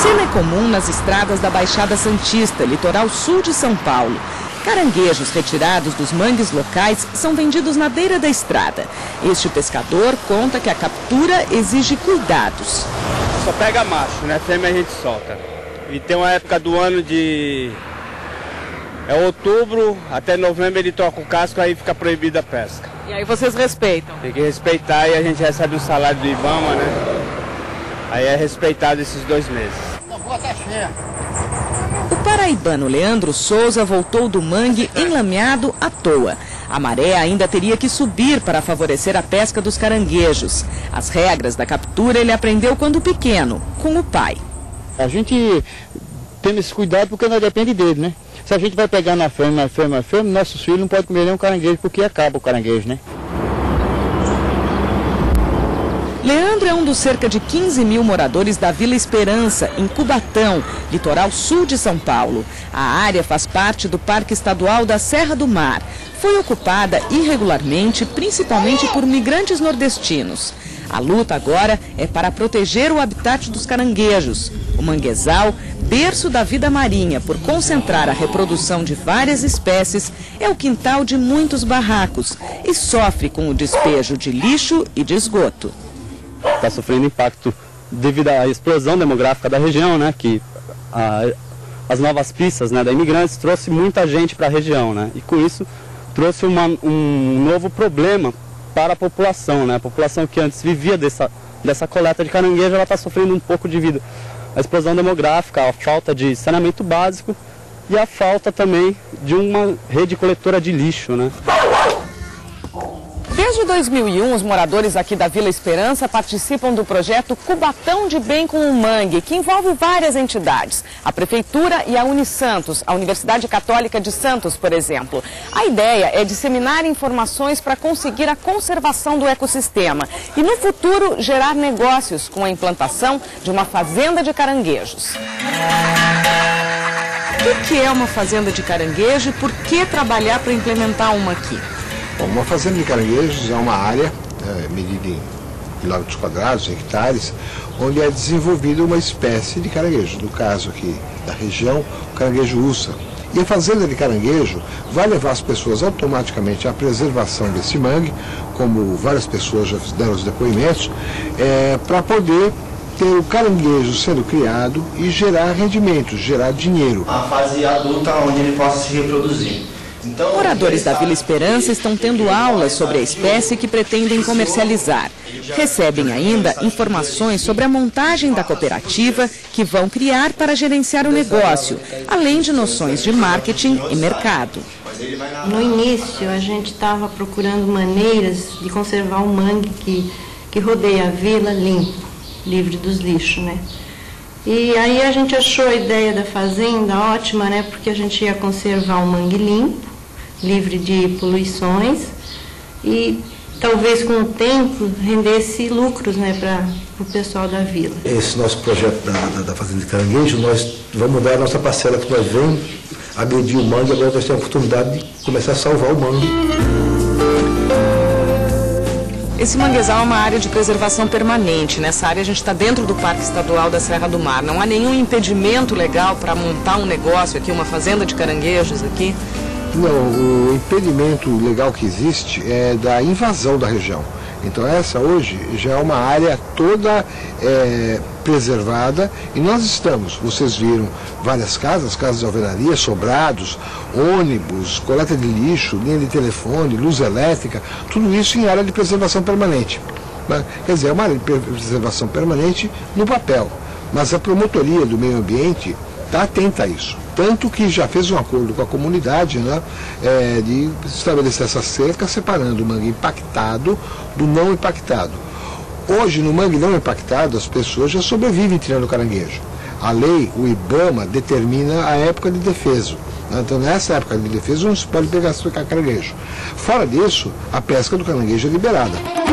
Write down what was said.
cena é comum nas estradas da Baixada Santista, litoral sul de São Paulo. Caranguejos retirados dos mangues locais são vendidos na beira da estrada. Este pescador conta que a captura exige cuidados. Só pega macho, né? Fêmea a gente solta. E tem uma época do ano de... outubro, até novembro ele troca o casco, aí fica proibida a pesca. E aí vocês respeitam? Tem que respeitar e a gente recebe o salário do IBAMA, né? Aí é respeitado esses 2 meses. O paraibano Leandro Souza voltou do mangue enlameado à toa. A maré ainda teria que subir para favorecer a pesca dos caranguejos. As regras da captura ele aprendeu quando pequeno, com o pai. A gente tem esse cuidado porque nós depende dele, né? Se a gente vai pegar na fêmea, nossos filhos não podem comer nenhum caranguejo porque acaba o caranguejo, né? Leandro é um dos cerca de 15 mil moradores da Vila Esperança, em Cubatão, litoral sul de São Paulo. A área faz parte do Parque Estadual da Serra do Mar. Foi ocupada irregularmente, principalmente por migrantes nordestinos. A luta agora é para proteger o habitat dos caranguejos. O manguezal, berço da vida marinha por concentrar a reprodução de várias espécies, é o quintal de muitos barracos e sofre com o despejo de lixo e de esgoto. Está sofrendo impacto devido à explosão demográfica da região, né? Que as novas pistas, né, da imigrantes trouxe muita gente para a região, né? E com isso trouxe um novo problema para a população, né? A população que antes vivia dessa coleta de caranguejo, ela está sofrendo um pouco devido à explosão demográfica, à falta de saneamento básico e à falta também de uma rede coletora de lixo, né? Desde 2001, os moradores aqui da Vila Esperança participam do projeto Cubatão de Bem com o Mangue, que envolve várias entidades. A Prefeitura e a Unisantos, a Universidade Católica de Santos, por exemplo. A ideia é disseminar informações para conseguir a conservação do ecossistema e, no futuro, gerar negócios com a implantação de uma fazenda de caranguejos. O que é uma fazenda de caranguejo e por que trabalhar para implementar uma aqui? Bom, uma fazenda de caranguejos é uma área medida em quilômetros quadrados, hectares, onde é desenvolvida uma espécie de caranguejo. No caso aqui da região, o caranguejo ursa. E a fazenda de caranguejo vai levar as pessoas automaticamente à preservação desse mangue, como várias pessoas já deram os depoimentos, para poder ter o caranguejo sendo criado e gerar rendimentos, gerar dinheiro. A fase adulta onde ele possa se reproduzir. Moradores da Vila Esperança estão tendo aulas sobre a espécie que pretendem comercializar. Recebem ainda informações sobre a montagem da cooperativa que vão criar para gerenciar o negócio, além de noções de marketing e mercado. No início, a gente estava procurando maneiras de conservar o mangue que rodeia a vila limpo, livre dos lixos, né? E aí a gente achou a ideia da fazenda ótima, né? Porque a gente ia conservar um mangue limpo, livre de poluições e talvez com o tempo rendesse lucros, né, para o pessoal da vila. Esse nosso projeto da Fazenda de Caranguejo, nós vamos dar a nossa parcela que nós vamos agredir o mangue, agora nós temos a oportunidade de começar a salvar o mangue. Esse manguezal é uma área de preservação permanente. Nessa área a gente está dentro do Parque Estadual da Serra do Mar. Não há nenhum impedimento legal para montar um negócio aqui, uma fazenda de caranguejos aqui? Não, o impedimento legal que existe é da invasão da região. Então essa hoje já é uma área toda preservada e nós estamos, vocês viram várias casas de alvenaria, sobrados, ônibus, coleta de lixo, linha de telefone, luz elétrica, tudo isso em área de preservação permanente. Né? Quer dizer, é uma área de preservação permanente no papel, mas a promotoria do meio ambiente está atenta a isso. Tanto que já fez um acordo com a comunidade, né, de estabelecer essa cerca, separando o mangue impactado do não impactado. Hoje, no mangue não impactado, as pessoas já sobrevivem tirando caranguejo. A lei, o IBAMA, determina a época de defeso. Então, nessa época de defesa, não se pode pegar caranguejo. Fora disso, a pesca do caranguejo é liberada.